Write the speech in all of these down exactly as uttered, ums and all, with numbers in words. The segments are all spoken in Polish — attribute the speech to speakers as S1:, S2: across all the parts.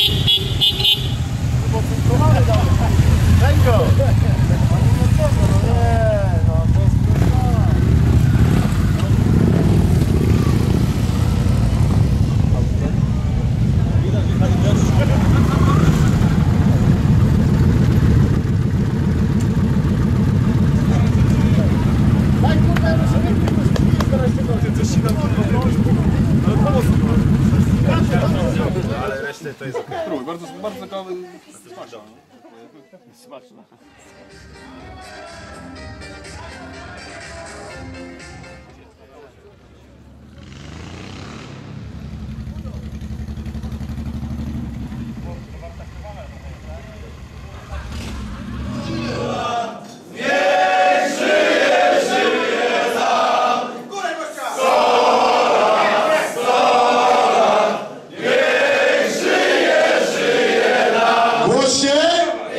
S1: Ale resztę to jest ok.
S2: Spróbuj, bardzo, bardzo taka smaczna.
S1: Smaczna.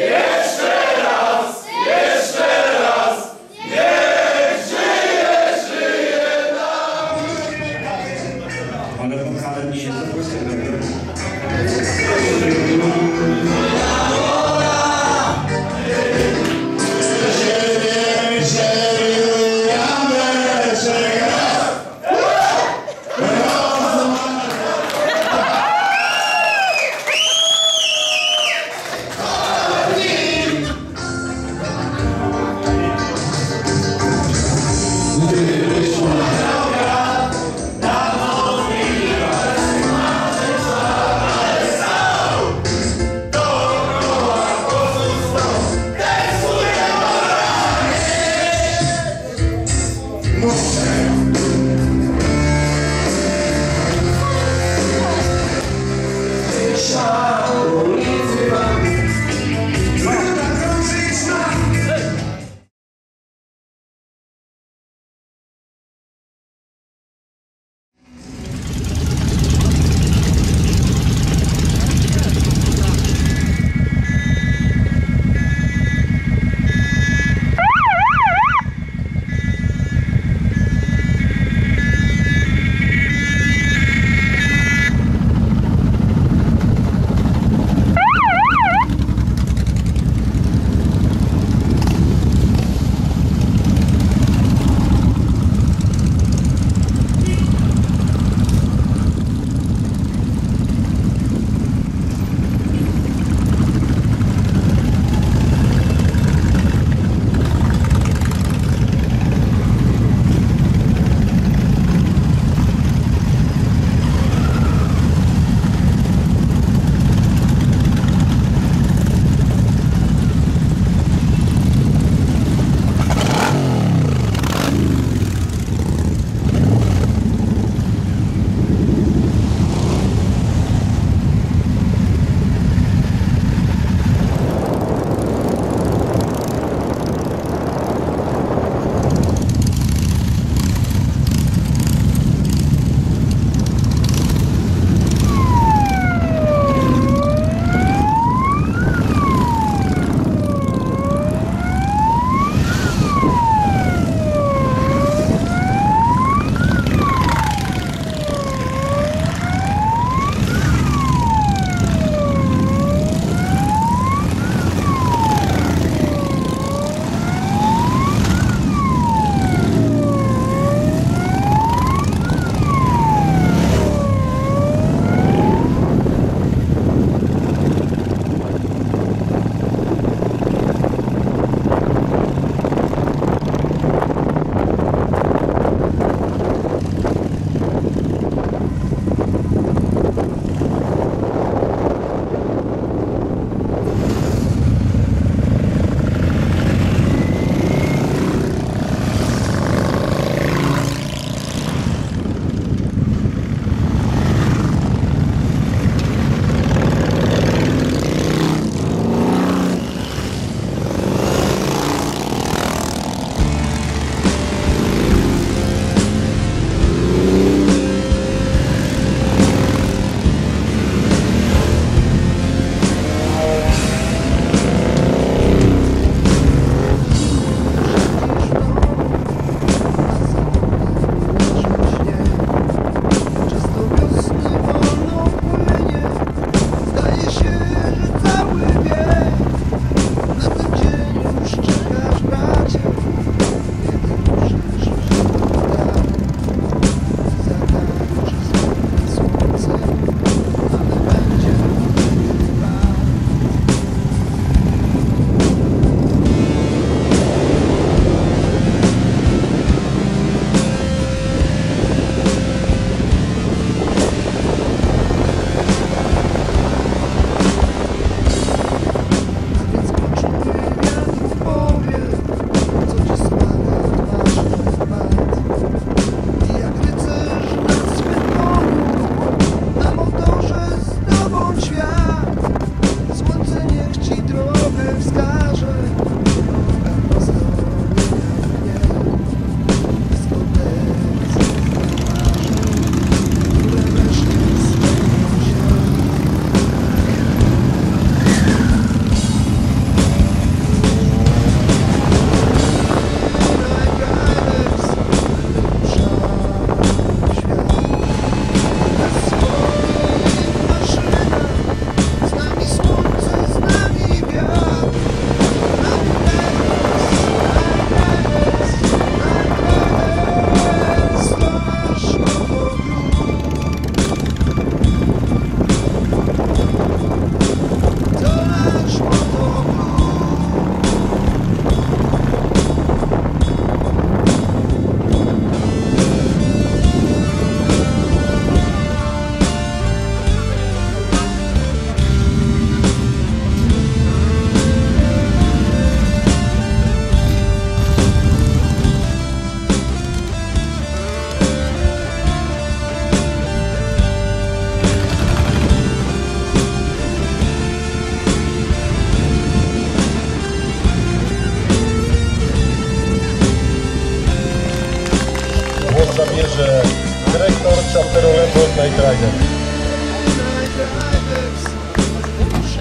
S3: Jeszcze raz, jeszcze raz, niech żyje, żyje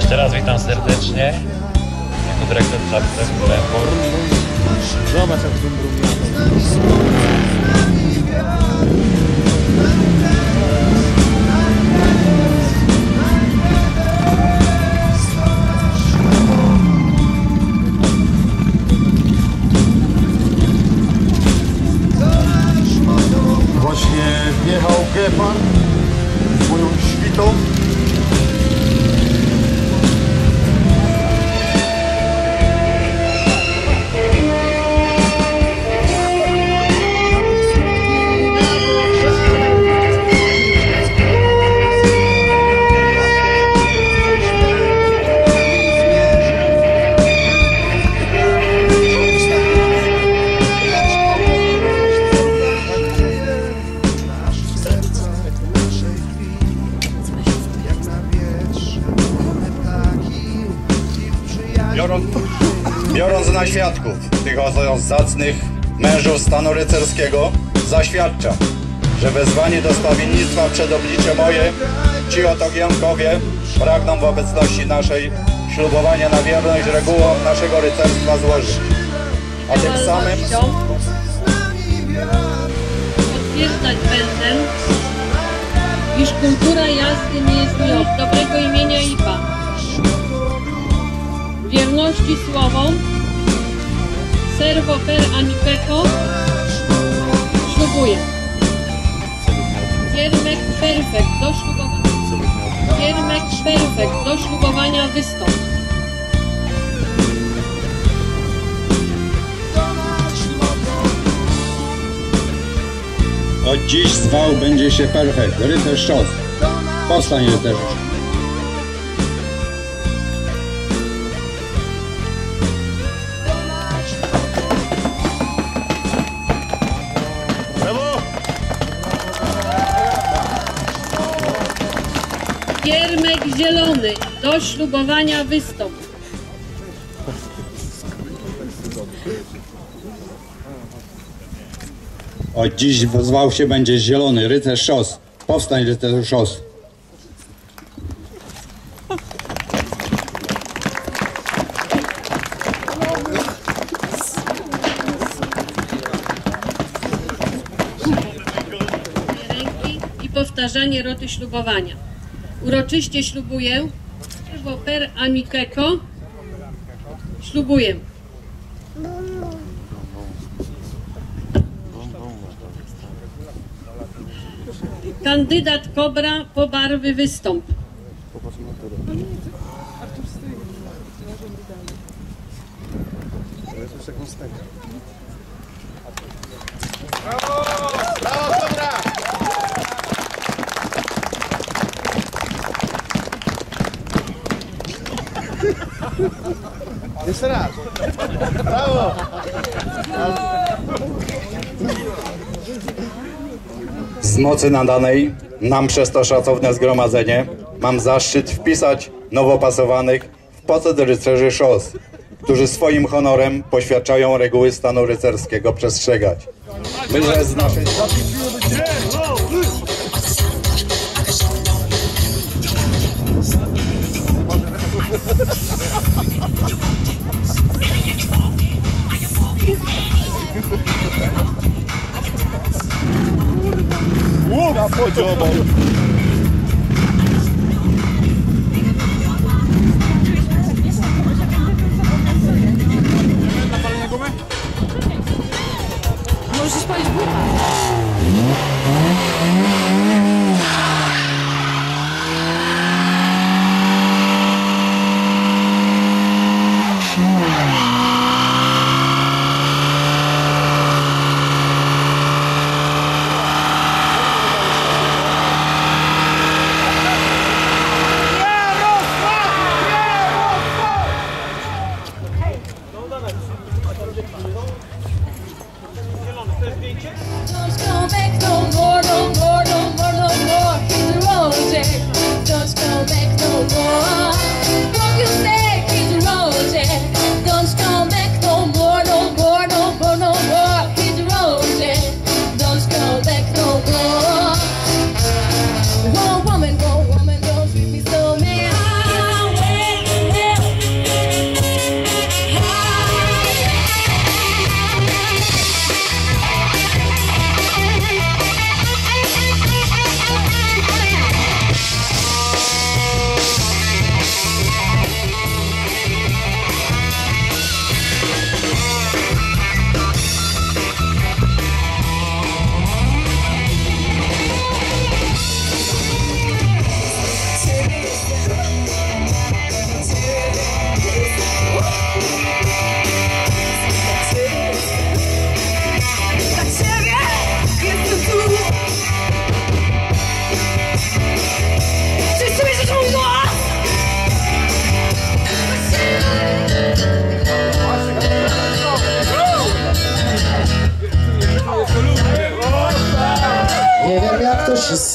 S3: Jeszcze raz witam serdecznie jako dyrektor Żabce Lempor.
S2: Zobacz jak brum brum.
S4: Właśnie wjechał gepard swoją świtą.
S5: Biorąc, biorąc na świadków tych oto zacnych mężów stanu rycerskiego, zaświadczam, że wezwanie do stawiennictwa przed oblicze moje, ci oto Giemkowie pragną w obecności naszej ślubowania na wierność regułom naszego rycerstwa złożyć. A tym samym
S6: potwierdzać będę, iż kultura jazdy nie jest mi od dobrego imienia I P A. Wierności słowom, servo per amiceco, ślubuję. Giermek perfekt do ślubowania. Giermek perfekt do ślubowania wystąp.
S5: od dziś zwał będzie się perfekt, rycerz szos. Powstań, rycerzu.
S6: Giermek zielony, do ślubowania wystąp.
S5: Od dziś zwał się będzie zielony, rycerz szos. Powstań, rycerzu szos.
S6: Ręki i powtarzanie roty ślubowania. Uroczyście ślubuję, servo per amiceco, ślubuję. Kandydat Kobra po barwy wystąp.
S2: Jeszcze raz. Brawo!
S5: Z mocy nadanej nam przez to szacowne zgromadzenie mam zaszczyt wpisać nowo pasowanych w poczet rycerzy szos, którzy swoim honorem poświadczają reguły stanu rycerskiego przestrzegać. My, że z naszej...
S2: Łuka podziobą.
S7: Możesz spalić bucha.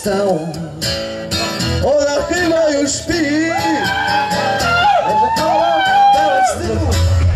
S2: stało. Ona chyba już śpi. Także koło dałem z tyłu.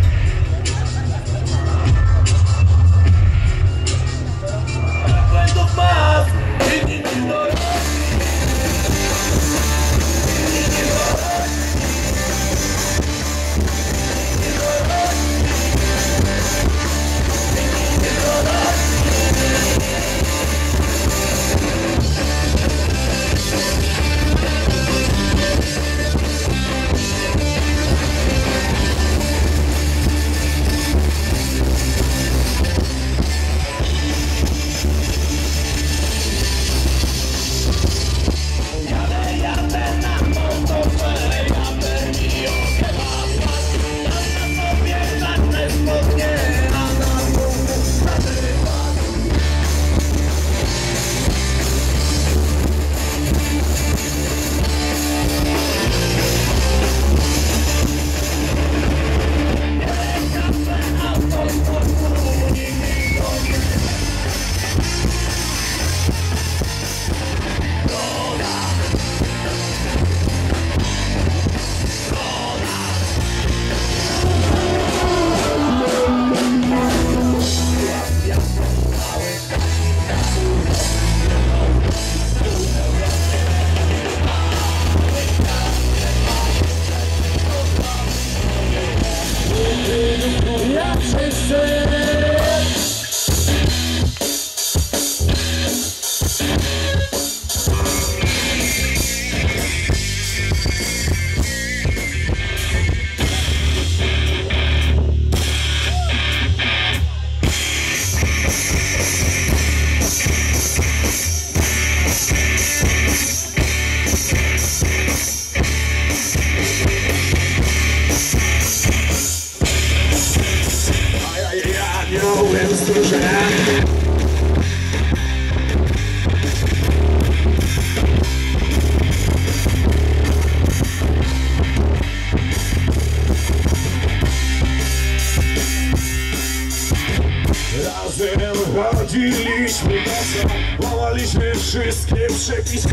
S4: Razem chodziliśmy nocą, łamaliśmy wszystkie przepisy.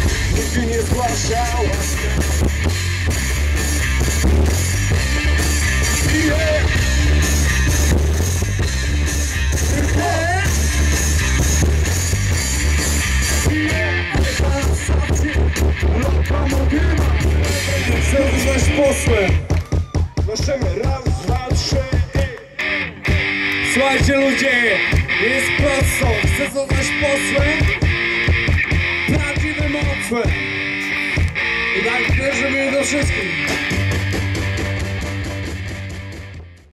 S4: Nigdy nie zgłaszał łaski. Chcę zostać posłem. Proszę, raz, dwa, trzy. Słuchajcie ludzie, jest prosto. Chcę zostać posłem, prawdziwym mocłem. I tak należy mi do wszystkich.